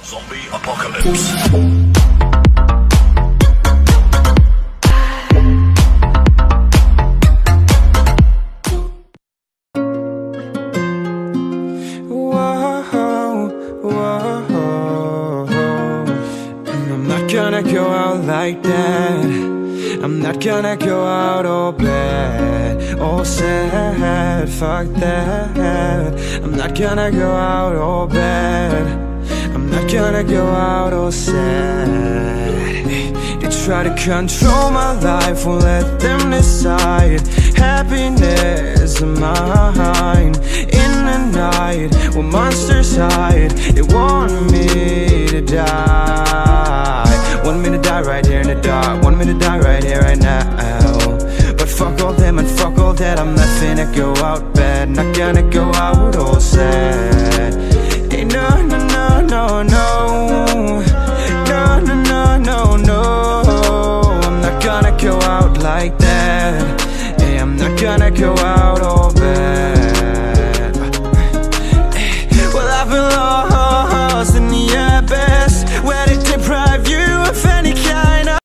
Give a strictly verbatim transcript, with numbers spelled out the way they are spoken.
Zombie apocalypse. Gonna go out like that. I'm not gonna go out all bad, all sad, fuck that. I'm not gonna go out all bad. I'm not gonna go out all sad. They try to control my life, won't let them decide. Happiness of mine. In the night, when monsters hide, they want me to die. Want me to die right here in the dark. Want me to die right here, right now. But fuck all them and fuck all that. I'm not finna go out bad. Not gonna go out all sad. Hey, no, no, no, no, no. No, no, no, no, no. I'm not gonna go out like that. Hey, I'm not gonna go out all